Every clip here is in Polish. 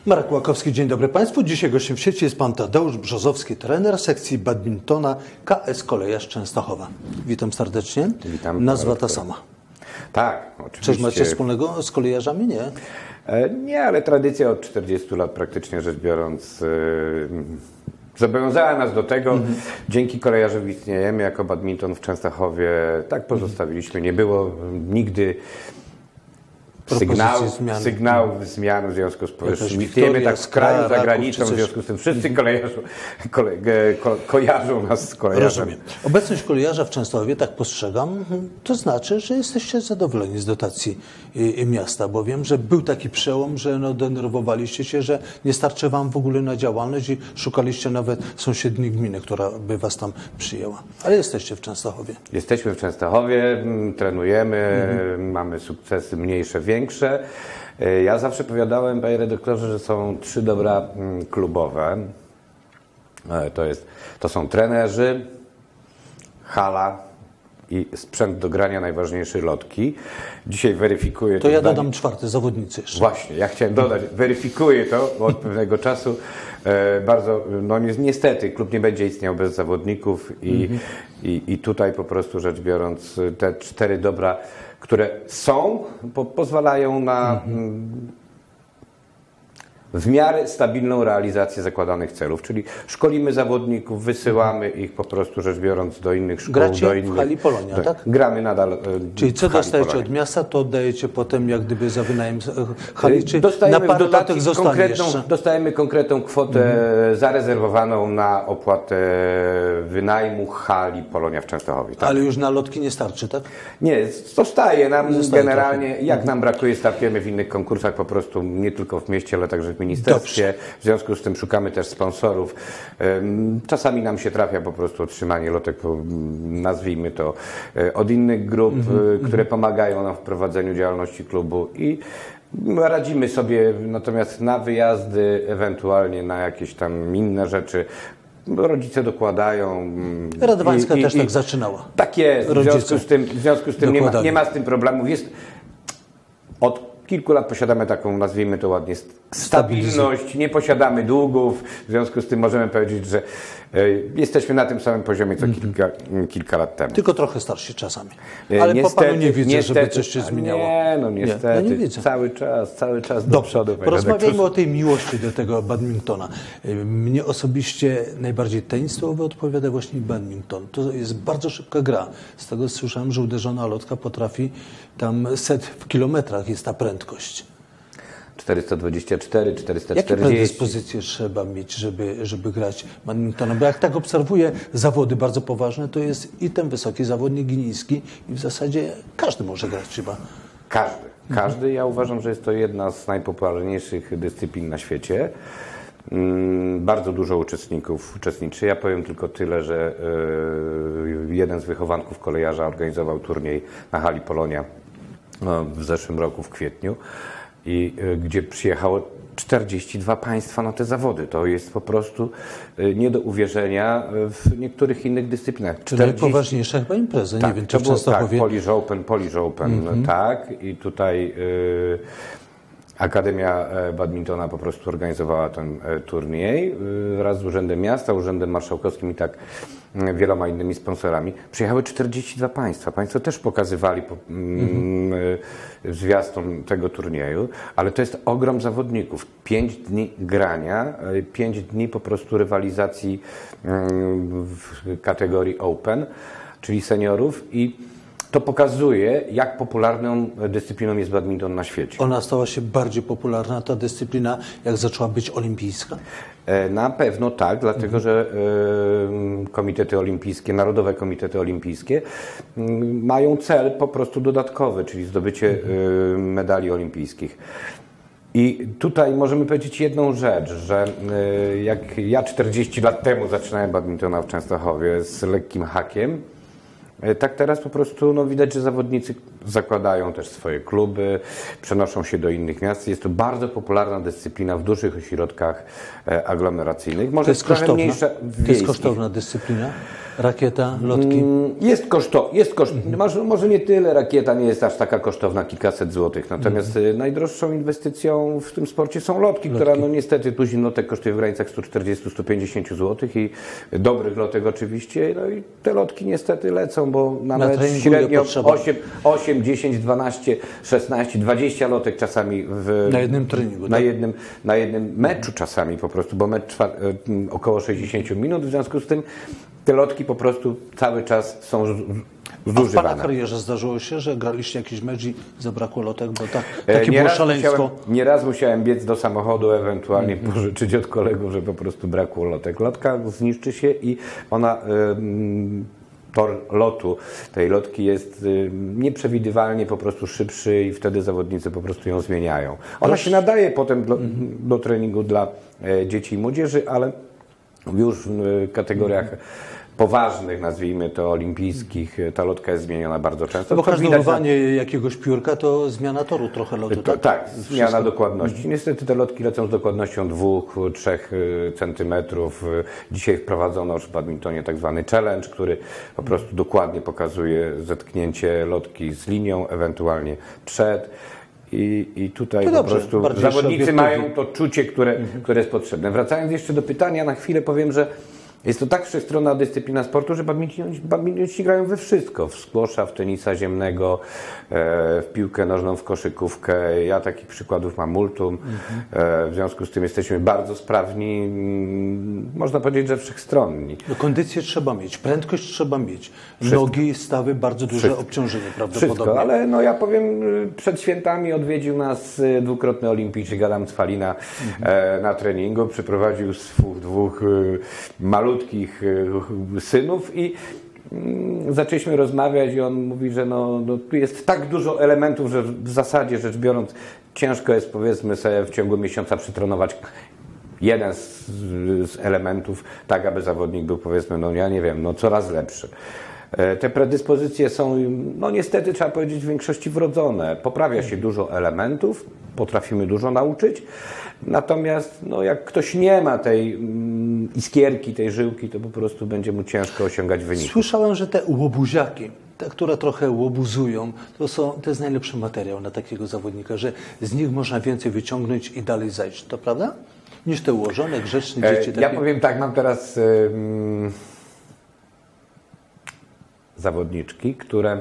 Marek Łakowski, dzień dobry Państwu. Dzisiaj gościem w sieci jest Pan Tadeusz Brzozowski, trener sekcji badmintona KS Kolejarz Częstochowa. Witam serdecznie. Witam. Nazwa ta sama. Tak, oczywiście. Coś macie wspólnego z kolejarzami? Nie? Nie, ale tradycja od 40 lat praktycznie rzecz biorąc zobowiązała nas do tego. Dzięki kolejarzowi istniejemy jako badminton w Częstochowie. Tak pozostawiliśmy. Nie było nigdy sygnałów zmian w związku z powyższym. Istniejemy tak w kraju, za granicą, w związku z tym wszyscy kojarzą nas z kolejarzem. Rozumiem. Obecność kolejarza w Częstochowie, tak postrzegam, to znaczy, że jesteście zadowoleni z dotacji miasta, bo wiem, że był taki przełom, że denerwowaliście się, że nie starczy wam w ogóle na działalność i szukaliście nawet sąsiedniej gminy, która by was tam przyjęła. Ale jesteście w Częstochowie. Jesteśmy w Częstochowie, trenujemy, mamy sukcesy mniejsze, większe. Ja zawsze powiadałem, panie redaktorze, że są 3 dobra klubowe. To są trenerzy, hala i sprzęt do grania, najważniejsze lotki. Dzisiaj weryfikuję... To ja dodam 4, zawodnicy jeszcze. Właśnie, ja chciałem dodać, weryfikuję to, bo od pewnego czasu bardzo, no niestety, klub nie będzie istniał bez zawodników i tutaj po prostu rzecz biorąc te 4 dobra, które są, pozwalają na w miarę stabilną realizację zakładanych celów, czyli szkolimy zawodników, wysyłamy ich po prostu rzecz biorąc do innych szkół. Gracie w hali Polonia, tak? Gramy nadal Czyli co dostajecie od miasta, to oddajecie potem jak gdyby za wynajem hali, czy na parę latek zostanie jeszcze? Dostajemy konkretną kwotę zarezerwowaną na opłatę wynajmu hali Polonia w Częstochowie. Tak? Ale już na lotki nie starczy, tak? Nie, zostaje nam generalnie, jak nam brakuje, startujemy w innych konkursach po prostu, nie tylko w mieście, ale także w ministerstwie. Dobrze. W związku z tym szukamy też sponsorów. Czasami nam się trafia po prostu otrzymanie lotek, nazwijmy to, od innych grup, które pomagają nam w prowadzeniu działalności klubu i radzimy sobie, natomiast na wyjazdy, ewentualnie na jakieś tam inne rzeczy, rodzice dokładają. Radwańska też tak zaczynała. Tak jest. W związku z tym nie ma z tym problemów. Od kilku lat posiadamy taką, nazwijmy to ładnie, stabilność, nie posiadamy długów, w związku z tym możemy powiedzieć, że jesteśmy na tym samym poziomie co kilka lat temu. Tylko trochę starsi czasami. Ale niestety, po panu nie widzę, żeby coś się zmieniało. Nie, no niestety. Nie widzę. Cały czas do przodu. Porozmawiajmy o tej miłości do tego badmintona. Mnie osobiście najbardziej tennisowo odpowiada właśnie badminton. To jest bardzo szybka gra. Z tego słyszałem, że uderzona lotka potrafi tam set w kilometrach jest ta prędkość. 424, 440. Jakie predyspozycje trzeba mieć, żeby grać badmintonem? Bo jak tak obserwuję zawody bardzo poważne, to jest i ten wysoki zawodnik, i niski, i w zasadzie każdy może grać chyba. Każdy. Ja uważam, że jest to jedna z najpopularniejszych dyscyplin na świecie. Bardzo dużo uczestników uczestniczy. Ja powiem tylko tyle, że jeden z wychowanków kolejarza organizował turniej na hali Polonia w zeszłym roku w kwietniu. I gdzie przyjechało 42 państwa na te zawody. To jest po prostu nie do uwierzenia w niektórych innych dyscyplinach. Czyli najpoważniejsza chyba impreza, tak, nie wiem, czy w Częstochowie. Tak, Polish Open, tak. I tutaj Akademia Badmintona po prostu organizowała ten turniej wraz z Urzędem Miasta, Urzędem Marszałkowskim i tak wieloma innymi sponsorami. Przyjechały 42 państwa. Państwo też pokazywali zwiastun tego turnieju, ale to jest ogrom zawodników. 5 dni grania, 5 dni po prostu rywalizacji w kategorii Open, czyli seniorów i to pokazuje, jak popularną dyscypliną jest badminton na świecie. Ona stała się bardziej popularna, ta dyscyplina, jak zaczęła być olimpijska? Na pewno tak, dlatego że komitety olimpijskie, narodowe komitety olimpijskie mają cel po prostu dodatkowy, czyli zdobycie medali olimpijskich. I tutaj możemy powiedzieć jedną rzecz, że jak ja 40 lat temu zaczynałem badmintona w Częstochowie z lekkim hakiem, tak teraz po prostu widać, że zawodnicy zakładają też swoje kluby, przenoszą się do innych miast. Jest to bardzo popularna dyscyplina w dużych ośrodkach aglomeracyjnych. Może to jest kosztowna? mniejsza To jest kosztowna dyscyplina? Rakieta, lotki? Może nie tyle, rakieta nie jest aż taka kosztowna, kilkaset złotych. Natomiast najdroższą inwestycją w tym sporcie są lotki, która no niestety tuzin lotek kosztuje w granicach 140-150 zł i dobrych lotek oczywiście. No i te lotki niestety lecą, bo na mecz średnio 8, 10, 12, 16, 20 lotek czasami na jednym treningu. Na jednym meczu czasami po prostu, bo mecz trwa około 60 minut, w związku z tym te lotki po prostu cały czas są zużywane. A w pana karierze zdarzyło się, że graliście jakiś mecz i zabrakło lotek, bo takie było szaleństwo? Nieraz musiałem biec do samochodu, ewentualnie pożyczyć od kolegów, że po prostu brakło lotek. Lotka zniszczy się i ona... tor lotu tej lotki jest nieprzewidywalnie po prostu szybszy i wtedy zawodnicy po prostu ją zmieniają. Ona się nadaje potem do treningu dla dzieci i młodzieży, ale już w kategoriach poważnych, nazwijmy to olimpijskich, ta lotka jest zmieniona bardzo często. Bo każdowanie jakiegoś piórka to zmiana toru trochę lotu, tak? Tak, zmiana dokładności. Niestety te lotki lecą z dokładnością 2-3 centymetrów. Dzisiaj wprowadzono w badmintonie tak zwany challenge, który po prostu dokładnie pokazuje zetknięcie lotki z linią, ewentualnie przed. I tutaj po prostu zawodnicy mają to czucie, które jest potrzebne. Wracając jeszcze do pytania, na chwilę powiem, że jest to tak wszechstronna dyscyplina sportu, że badmintoniści grają we wszystko. W squasha, w tenisa ziemnego, w piłkę nożną, w koszykówkę. Ja takich przykładów mam multum. W związku z tym jesteśmy bardzo sprawni. Można powiedzieć, że wszechstronni. No, kondycję trzeba mieć, prędkość trzeba mieć. Nogi, stawy, bardzo duże obciążenie prawdopodobnie. Wszystko, ale no ja powiem, przed świętami odwiedził nas dwukrotny olimpijczyk Adam Cwalina na treningu. Przyprowadził swoich 2 malutkich synów i zaczęliśmy rozmawiać i on mówi, że no tu jest tak dużo elementów, że w zasadzie rzecz biorąc ciężko jest, powiedzmy sobie, w ciągu miesiąca przetrenować jeden z elementów, tak aby zawodnik był, powiedzmy, no ja nie wiem, no coraz lepszy. Te predyspozycje są, no niestety trzeba powiedzieć, w większości wrodzone. Poprawia się dużo elementów, potrafimy dużo nauczyć, natomiast no, jak ktoś nie ma tej iskierki, tej żyłki, to po prostu będzie mu ciężko osiągać wyniki. Słyszałem, że te łobuziaki, te, które trochę łobuzują, to jest najlepszy materiał na takiego zawodnika, że z nich można więcej wyciągnąć i dalej zajść. To prawda? Niż te ułożone, grzeczne dzieci. Ja powiem tak, mam teraz zawodniczki, które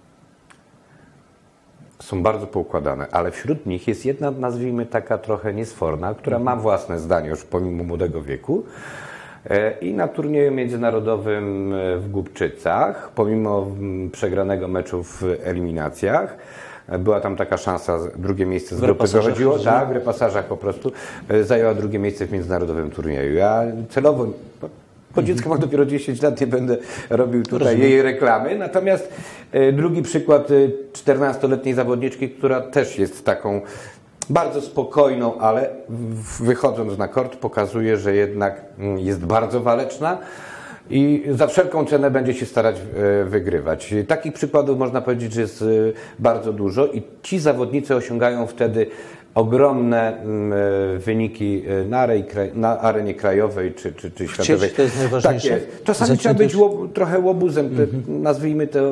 są bardzo poukładane, ale wśród nich jest jedna, nazwijmy taka trochę niesforna, która ma własne zdanie już pomimo młodego wieku i na turnieju międzynarodowym w Głubczycach, pomimo przegranego meczu w eliminacjach, była tam taka szansa, drugie miejsce z grupy dochodziło, tak, w repasażach po prostu, zajęła drugie miejsce w międzynarodowym turnieju. Ja celowo, bo dziecko ma dopiero 10 lat, nie będę robił tutaj jej reklamy. Natomiast drugi przykład 14-letniej zawodniczki, która też jest taką bardzo spokojną, ale wychodząc na kort pokazuje, że jednak jest bardzo waleczna i za wszelką cenę będzie się starać wygrywać. Takich przykładów można powiedzieć, że jest bardzo dużo i ci zawodnicy osiągają wtedy ogromne wyniki na arenie krajowej czy światowej. To jest najważniejsze. Tak jest. Czasami trzeba być trochę łobuzem, nazwijmy to.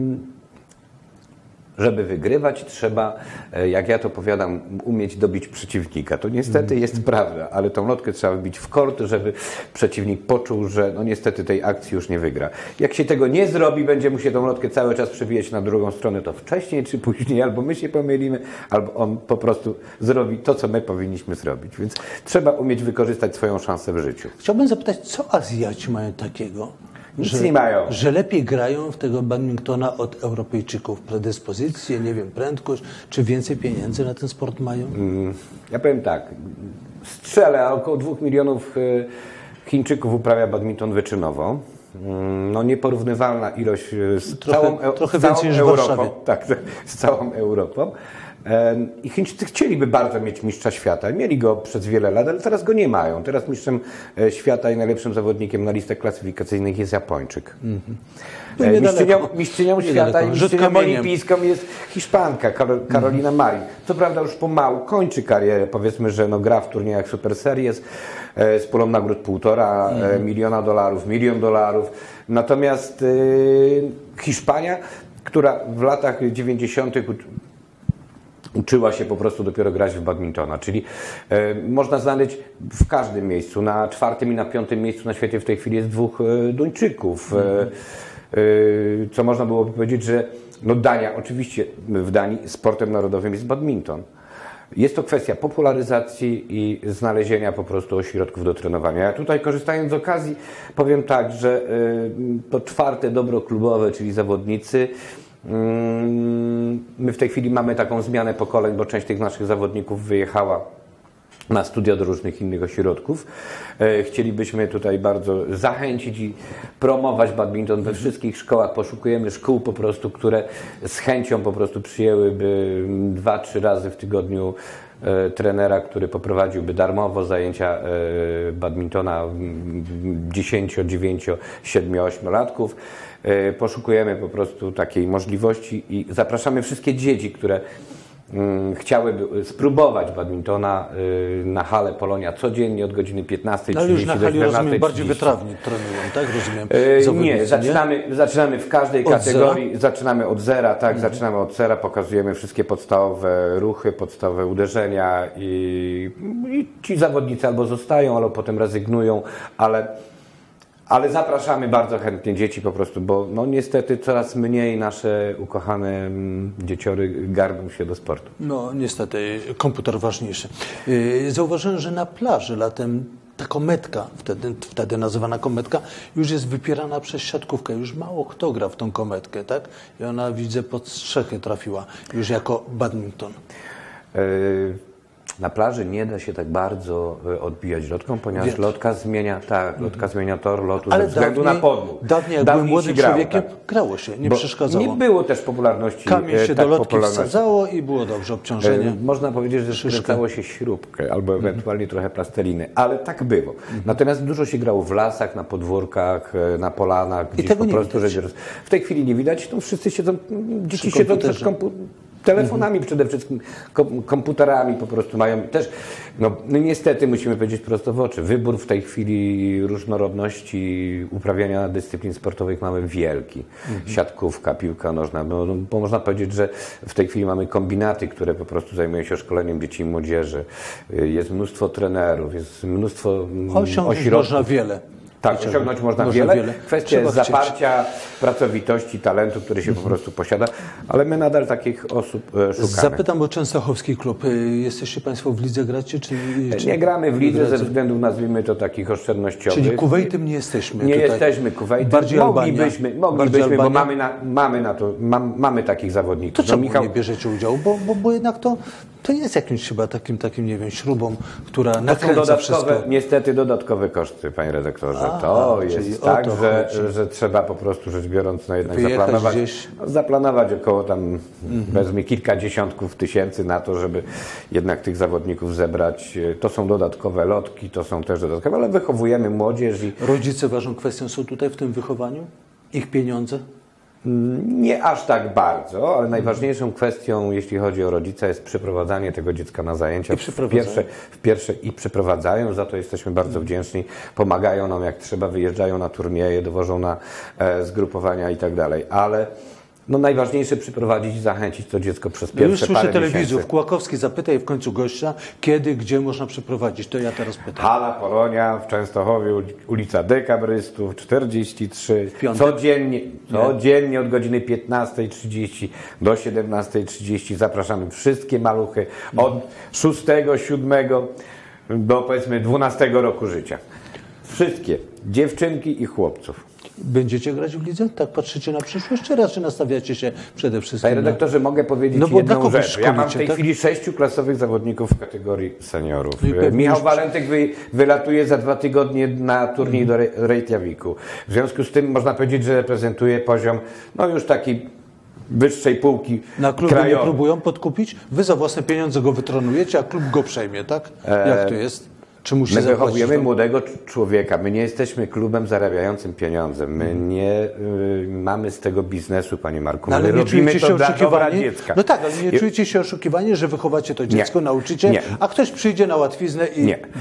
Żeby wygrywać, trzeba, jak ja to powiadam, umieć dobić przeciwnika. To niestety jest prawda, ale tą lotkę trzeba wbić w kort, żeby przeciwnik poczuł, że no niestety tej akcji już nie wygra. Jak się tego nie zrobi, będzie mu się tą lotkę cały czas przewijać na drugą stronę, to wcześniej czy później albo my się pomylimy, albo on po prostu zrobi to, co my powinniśmy zrobić. Więc trzeba umieć wykorzystać swoją szansę w życiu. Chciałbym zapytać, co Azjaci mają takiego? Nic nie mają. Że lepiej grają w tego badmintona od Europejczyków. Predyspozycje, nie wiem, prędkość, czy więcej pieniędzy na ten sport mają? Ja powiem tak, strzelę, około 2 milionów Chińczyków uprawia badminton wyczynowo. No nieporównywalna ilość z trochę więcej niż w Warszawie. Tak, z całą Europą. I Chińczycy chcieliby bardzo mieć mistrza świata. Mieli go przez wiele lat, ale teraz go nie mają. Teraz mistrzem świata i najlepszym zawodnikiem na listach klasyfikacyjnych jest Japończyk. Mistrzynią świata i mistrzynią olimpijską jest Hiszpanka, Carolina Marin. Co prawda już pomału kończy karierę. Powiedzmy, że no, gra w turniejach Super Series z pulą nagród $1,5 miliona, $1 milion. Natomiast Hiszpania, która w latach 90. uczyła się po prostu dopiero grać w badmintona, czyli można znaleźć w każdym miejscu, na 4. i na 5. miejscu na świecie w tej chwili jest 2 Duńczyków, co można byłoby powiedzieć, że no Dania, oczywiście w Danii sportem narodowym jest badminton. Jest to kwestia popularyzacji i znalezienia po prostu ośrodków do trenowania. Ja tutaj, korzystając z okazji, powiem tak, że to 4. dobro klubowe, czyli zawodnicy, my w tej chwili mamy taką zmianę pokoleń, bo część tych naszych zawodników wyjechała na studia do różnych innych ośrodków. Chcielibyśmy tutaj bardzo zachęcić i promować badminton we wszystkich szkołach. Poszukujemy szkół po prostu, które z chęcią po prostu przyjęłyby 2-3 razy w tygodniu trenera, który poprowadziłby darmowo zajęcia badmintona 10, 9, 7, 8-latków. Poszukujemy po prostu takiej możliwości i zapraszamy wszystkie dzieci, które chciałyby spróbować badmintona na hale Polonia codziennie od godziny 15:30 do 17:30. Ale już na hali, rozumiem, bardziej wytrawni trenują, tak? Rozumiem. Nie, zaczynamy w każdej kategorii, zaczynamy od zera, tak, zaczynamy od zera, pokazujemy wszystkie podstawowe ruchy, podstawowe uderzenia i ci zawodnicy albo zostają, albo potem rezygnują, ale zapraszamy bardzo chętnie dzieci po prostu, bo no niestety coraz mniej nasze ukochane dzieciory garną się do sportu. No niestety, komputer ważniejszy. Zauważyłem, że na plaży latem ta kometka, wtedy nazywana kometka, już jest wypierana przez siatkówkę. Już mało kto gra w tą kometkę, tak? I ona, widzę, pod strzechy trafiła już jako badminton. Na plaży nie da się tak bardzo odbijać lotką, ponieważ lotka zmienia tor lotu ze względu na podmuch. Dawniej, jak byłem młodym człowiekiem, grało się, nie przeszkadzało. Nie było też popularności. Kamień się do lotki wsadzało i było dobrze, obciążenie. Można powiedzieć, że skręcało się śrubkę albo ewentualnie trochę plasteliny, ale tak było. Natomiast dużo się grało w lasach, na podwórkach, na polanach, gdzieś po prostu. W tej chwili nie widać, to wszyscy siedzą, dzieci siedzą przed telefonami przede wszystkim, komputerami po prostu mają też, no niestety musimy powiedzieć prosto w oczy, wybór w tej chwili różnorodności uprawiania dyscyplin sportowych mamy wielki. Siatkówka, piłka nożna, bo można powiedzieć, że w tej chwili mamy kombinaty, które po prostu zajmują się szkoleniem dzieci i młodzieży. Jest mnóstwo trenerów, jest mnóstwo ośrodków. Można wiele. Tak, osiągnąć można wiele. Kwestia jest zaparcia, pracowitości, talentu, który się po prostu posiada, ale my nadal takich osób szukamy. Zapytam o częstochowski klub. Jesteście Państwo w lidze gracie? Czy nie gramy w lidze ze względów, nazwijmy to, takich oszczędnościowych. Czyli Kuwejtem nie jesteśmy. Nie jesteśmy Kuwejtem. Bardziej moglibyśmy, bo mamy takich zawodników. To czemu nie bierzecie udziału? Bo jednak to jest jakimś chyba takim, nie wiem, śrubą, która nakręca wszystko. Niestety dodatkowe koszty, panie redaktorze. To jest tak, że trzeba po prostu rzecz biorąc jednak zaplanować około tam powiedzmy kilkadziesiątków tysięcy na to, żeby jednak tych zawodników zebrać. To są dodatkowe lotki, to są też dodatkowe, ale wychowujemy młodzież. Rodzice ważną kwestią są tutaj w tym wychowaniu? Ich pieniądze? Nie aż tak bardzo, ale najważniejszą kwestią, jeśli chodzi o rodzica, jest przyprowadzanie tego dziecka na zajęcia. I przyprowadzają, za to jesteśmy bardzo wdzięczni. Pomagają nam jak trzeba, wyjeżdżają na turnieje, dowożą na zgrupowania i tak dalej, ale no najważniejsze przyprowadzić i zachęcić to dziecko przez pierwsze parę miesięcy. Już słyszę telewizów. Kłakowski zapytaj w końcu gościa, kiedy, gdzie można przyprowadzić. To ja teraz pytam. Hala Polonia w Częstochowie, ulica Dekabrystów, 43. Codziennie od godziny 15:30 do 17:30 zapraszamy wszystkie maluchy od 6, 7 do powiedzmy 12 roku życia. Wszystkie, dziewczynki i chłopców. Będziecie grać w lidze? Tak patrzycie na przyszłość? Czy raczej nastawiacie się przede wszystkim Panie redaktorze, mogę powiedzieć jedną rzecz. Ja mam w tej chwili 6 klasowych zawodników w kategorii seniorów. Michał Walentyk wylatuje za 2 tygodnie na turniej do Reykjaviku. W związku z tym można powiedzieć, że reprezentuje poziom już taki wyższej półki na klubie krajowej. Nie próbują podkupić? Wy za własne pieniądze go wytrenujecie, a klub go przejmie, tak? Jak to jest? My wychowujemy młodego człowieka. My nie jesteśmy klubem zarabiającym pieniądze. My nie mamy z tego biznesu, panie Marku. Ale nie czujecie się oszukiwani? No tak, ale nie czujecie się oszukiwani, że wychowacie to dziecko, nauczycie, a ktoś przyjdzie na łatwiznę i bach.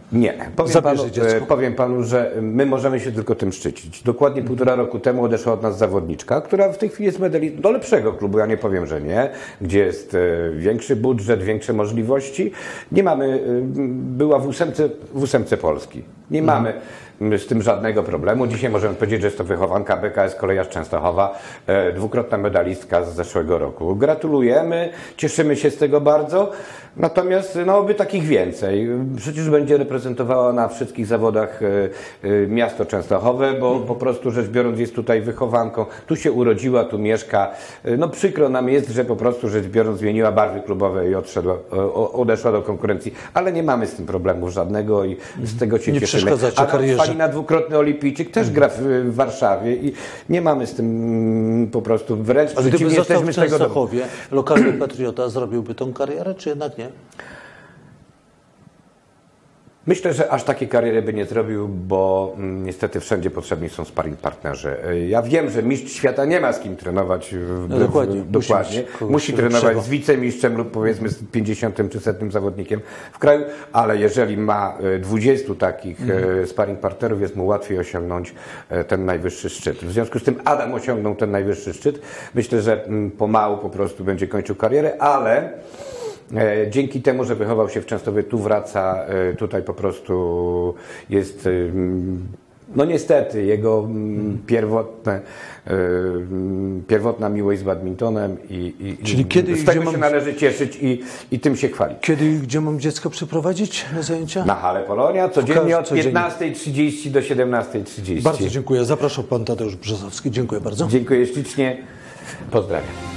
Nie. Zabierze dziecko. Powiem panu, że my możemy się tylko tym szczycić. Dokładnie 1,5 roku temu odeszła od nas zawodniczka, która w tej chwili jest medalistą do lepszego klubu, ja nie powiem, że nie, gdzie jest większy budżet, większe możliwości. Nie mamy, była w ósemce Polski. Nie mamy z tym żadnego problemu. Dzisiaj możemy powiedzieć, że jest to wychowanka BKS Kolejarz Częstochowa, dwukrotna medalistka z zeszłego roku. Gratulujemy, cieszymy się z tego bardzo, natomiast oby takich więcej. Przecież będzie reprezentowała na wszystkich zawodach miasto Częstochowe, bo po prostu rzecz biorąc jest tutaj wychowanką. Tu się urodziła, tu mieszka. Przykro nam jest, że po prostu rzecz biorąc zmieniła barwy klubowe i odeszła do konkurencji, ale nie mamy z tym problemu żadnego i z tego się cieszymy. Karierze. Pani na dwukrotny olimpijczyk też gra w Warszawie i nie mamy z tym po prostu wręcz przeciwnie, jesteśmy z tego w Częstochowie, lokalny patriota zrobiłby tą karierę, czy jednak nie? Myślę, że aż takiej kariery by nie zrobił, bo niestety wszędzie potrzebni są sparring partnerzy. Ja wiem, że mistrz świata nie ma z kim trenować. Dokładnie. Musi trenować z wicemistrzem lub powiedzmy z 50 czy 100 zawodnikiem w kraju, ale jeżeli ma 20 takich sparring partnerów, jest mu łatwiej osiągnąć ten najwyższy szczyt. W związku z tym Adam osiągnął ten najwyższy szczyt. Myślę, że pomału po prostu będzie kończył karierę, ale dzięki temu, że wychował się w Częstochowie, tu wraca, tutaj po prostu jest, niestety, jego pierwotna miłość z badmintonem Czyli kiedy z tego się należy cieszyć i tym się chwalić. Gdzie mam dziecko przyprowadzić na zajęcia? Na Halę Polonia, codziennie od 15:30 do 17:30. Bardzo dziękuję. Zapraszam pan Tadeusz Brzozowski. Dziękuję bardzo. Dziękuję ślicznie. Pozdrawiam.